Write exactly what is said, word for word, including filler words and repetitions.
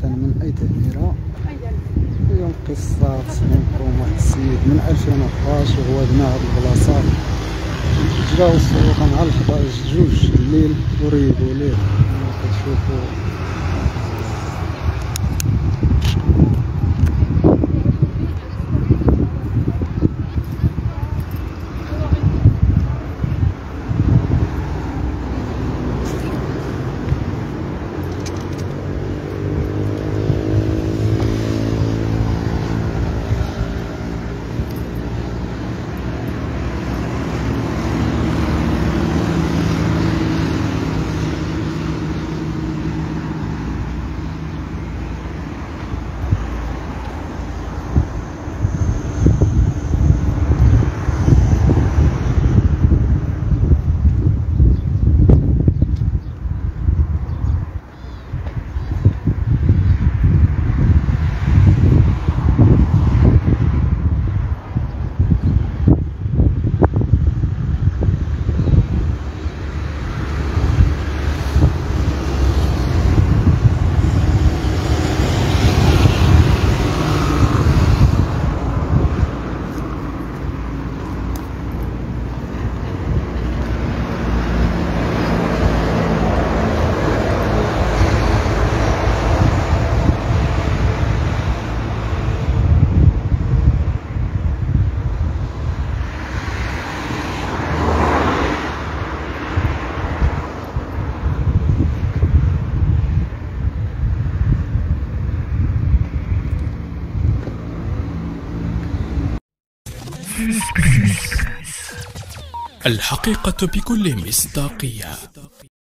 من أي تهميرة. اليوم قصة منكم واحد السيد من ألفين وحداش وهو بنا هاد البلاصة، جاو السروقة مع الحداش جوج الليل وريبو ليه كما كتشوفو. الحقيقة بكل مصداقية.